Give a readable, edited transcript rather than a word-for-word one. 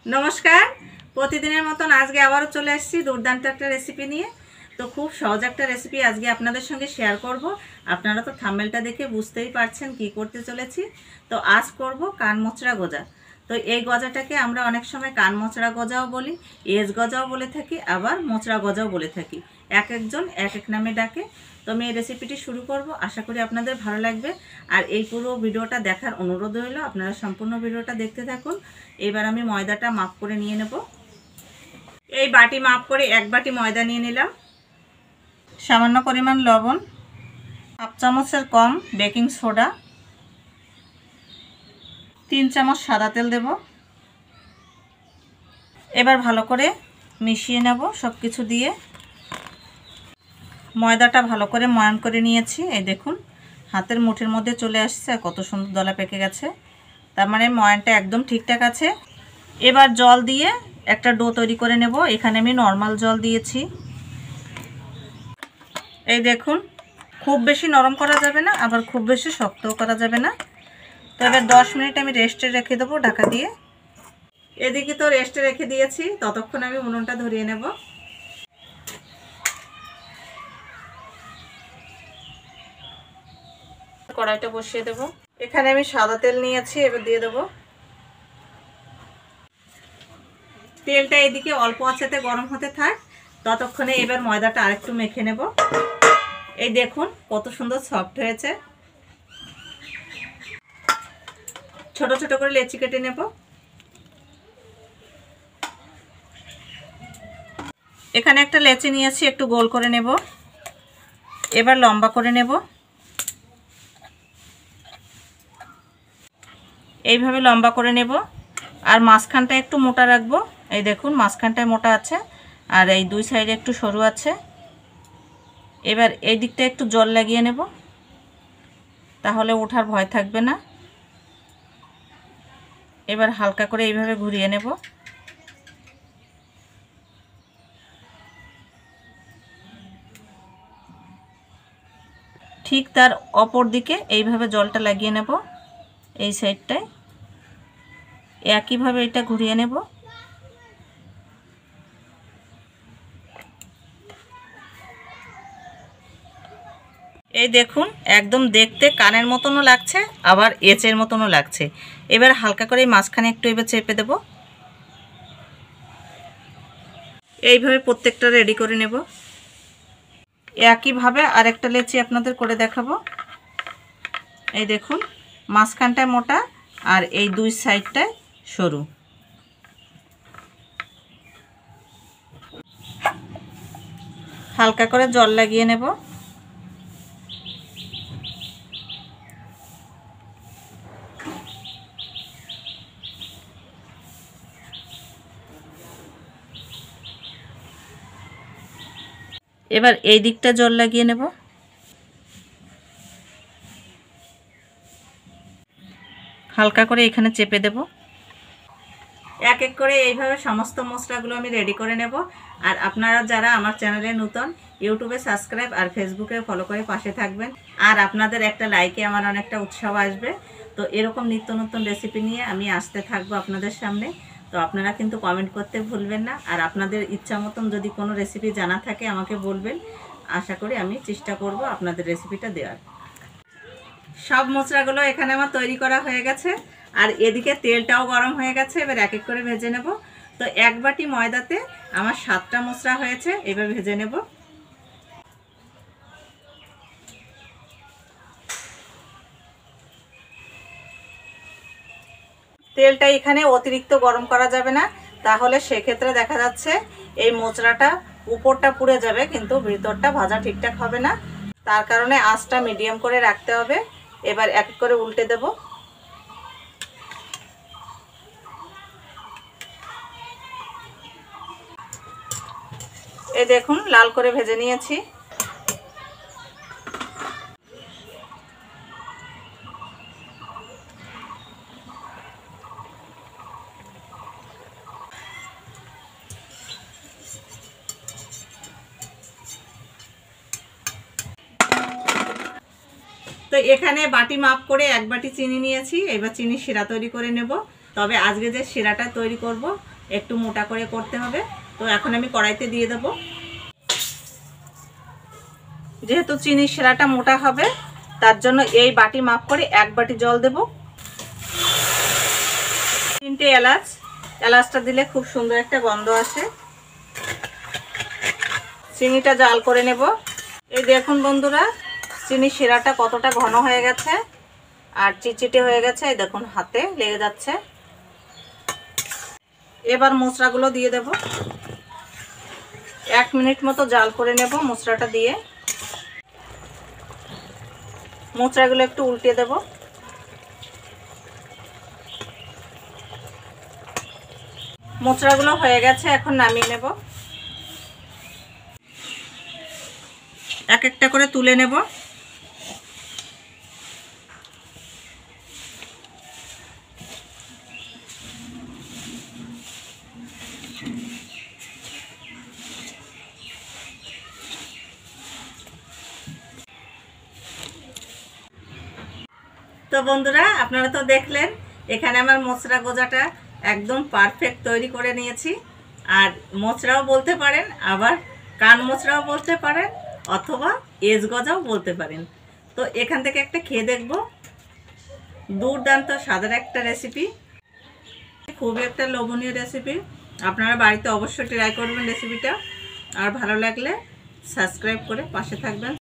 নমস্কার। প্রতিদিনের মতন আজকে আবারও চলে আসছি দুর্দান্ত একটা রেসিপি নিয়ে। তো খুব সহজ একটা রেসিপি আজকে আপনাদের সঙ্গে শেয়ার করব। আপনারা তো থাম্বনেলটা দেখে বুঝতেই পারছেন কি করতে চলেছি। তো আজ করব কান মোচড়া গজা। তো এই গজাটাকে আমরা অনেক সময় কান মোচড়া গজাও বলি, এজ গজাও বলে থাকি, আবার মোচড়া গজাও বলে থাকি। এক একজন এক এক নামে ডাকে। তো আমি এই রেসিপিটি শুরু করব, আশা করি আপনাদের ভালো লাগবে। আর এই পুরো ভিডিওটা দেখার অনুরোধ রইল, আপনারা সম্পূর্ণ ভিডিওটা দেখতে থাকুন। এবার আমি ময়দাটা মাপ করে নিয়ে নেব। এই বাটি মাপ করে এক বাটি ময়দা নিয়ে নিলাম, সামান্য পরিমাণ লবণ, হাফ চামচের কম বেকিং সোডা, 3 চামচ সাদা তেল দেব। এবার ভালো করে মিশিয়ে নেব সব কিছু দিয়ে। ময়দাটা ভালো করে ময়ান করে নিয়েছি। এই দেখুন হাতের মুঠের মধ্যে চলে আসছে, কত সুন্দর দলা পেকে গেছে। তার মানে ময়ানটা একদম ঠিকঠাক আছে। এবার জল দিয়ে একটা ডো তৈরি করে নেব। এখানে আমি নর্মাল জল দিয়েছি। এই দেখুন খুব বেশি নরম করা যাবে না, আবার খুব বেশি শক্তও করা যাবে না। তো এবার 10 মিনিট আমি রেস্টে রেখে দেবো ঢাকা দিয়ে। এদিকে তো রেস্টে রেখে দিয়েছি, ততক্ষণ আমি উনুনটা ধরিয়ে নেব। কড়াইটা বসিয়ে দেব। এখানে আমি সাদা তেল নিয়েছি, এবার দিয়ে দেবো। তেলটা এদিকে অল্প আঁচেতে গরম হতে থাক, ততক্ষণে এবার ময়দাটা আরেকটু মেখে নেব। এই দেখুন কত সুন্দর সফট হয়েছে। ছোট ছোট করে লেচি কেটে নেব। এখানে একটা লেচি নিয়েছি, একটু গোল করে নেব। এবার লম্বা করে নেব। এইভাবে লম্বা করে নেব। আর মাঝখানটা একটু মোটা রাখবো। এই দেখুন মাঝখানটায় মোটা আছে, আর এই দুই সাইডে একটু সরু আছে। এবার এই দিকটা একটু জল লাগিয়ে নেব, তাহলে ওঠার ভয় থাকবে না। এবার হালকা করে এইভাবে ঘুরিয়ে নেব। ঠিক তার অপর দিকে এইভাবে জলটা লাগিয়ে নেব। এই সাইডটায় একইভাবে এটা ঘুরিয়ে নেব। এই দেখুন একদম দেখতে কানের মতনও লাগছে, আবার এচের মতনও লাগছে। এবার হালকা করে মাঝখানে একটু এবার চেপে দেব। এইভাবে প্রত্যেকটা রেডি করে নেব। একইভাবে আরেকটা লেচি আপনাদের করে দেখাবো। এই দেখুন মাঝখানটায় মোটা, আর এই দুই সাইডটায় সরু। হালকা করে জল লাগিয়ে নেব। এবার এই দিকটা জল লাগিয়ে নেব। হালকা করে এখানে চেপে দেব। এক এক করে এইভাবে সমস্ত মশলাগুলো আমি রেডি করে নেব। আর আপনারা যারা আমার চ্যানেলে নতুন, ইউটিউবে সাবস্ক্রাইব আর ফেসবুকে ফলো করে পাশে থাকবেন। আর আপনাদের একটা লাইকে আমার অনেকটা উৎসাহ আসবে। তো এরকম নিত্য নতুন রেসিপি নিয়ে আমি আসতে থাকবো আপনাদের সামনে। তো আপনারা কিন্তু কমেন্ট করতে ভুলবেন না। আর আপনাদের ইচ্ছা মতন যদি কোনো রেসিপি জানা থাকে আমাকে বলবেন। আশা করি আমি চেষ্টা করব আপনাদের রেসিপিটা দেওয়ার। সব মশলাগুলো এখানে আমার তৈরি করা হয়ে গেছে, আর এদিকে তেলটাও গরম হয়ে গেছে। এবার এক এক করে ভেজে নেব। তো এক বাটি ময়দাতে আমার 7টা মশলা হয়েছে, এবার ভেজে নেব। তেলটা এখানে অতিরিক্ত গরম করা যাবে না, তাহলে সেক্ষেত্রে দেখা যাচ্ছে এই মোচড়াটা উপরটা পুড়ে যাবে, কিন্তু ভিতরটা ভাজা ঠিকঠাক হবে না। তার কারণে আঁচটা মিডিয়াম করে রাখতে হবে। এবার এক এক করে উল্টে দেব। এই দেখুন লাল করে ভেজে নিয়েছি। তো এখানে বাটি মাপ করে এক বাটি চিনি নিয়েছি। এবার চিনি শিরা তৈরি করে নেব। তবে আজকে যে শিরাটা তৈরি করব একটু মোটা করে করতে হবে। তো এখন আমি কড়াইতে দিয়ে দেব। যেহেতু চিনির শিরাটা মোটা হবে তার জন্য এই বাটি মাপ করে 1 বাটি জল দেব। 3টে এলাচ, এলাচটা দিলে খুব সুন্দর একটা গন্ধ আসে। চিনিটা জাল করে নেব। এই দেখুন বন্ধুরা, চিনির শিরাটা কতটা ঘন হয়ে গেছে আর চিটচিটে হয়ে গেছে। এই দেখুন হাতে লেগে যাচ্ছে। এবার মশলাগুলো দিয়ে দেব। 1 মিনিট মতো জাল করে নেব মশলাটা দিয়ে। মশলাগুলো একটু উল্টে দেব। মশলাগুলো হয়ে গেছে, এখন নামিয়ে নেব। এক একটা করে তুলে নেব। তো বন্ধুরা, আপনারা তো দেখলেন এখানে আমার মোচড়া গজাটা একদম পারফেক্ট তৈরি করে নিয়েছি। আর মোচড়াও বলতে পারেন, আবার কান মোচড়াও বলতে পারেন, অথবা এজ গজাও বলতে পারেন। তো এখান থেকে একটা খেয়ে দেখব। দুর্দান্ত স্বাদের একটা রেসিপি, খুবই একটা লোভনীয় রেসিপি। আপনারা বাড়িতে অবশ্যই ট্রাই করবেন রেসিপিটা। আর ভালো লাগলে সাবস্ক্রাইব করে পাশে থাকবেন।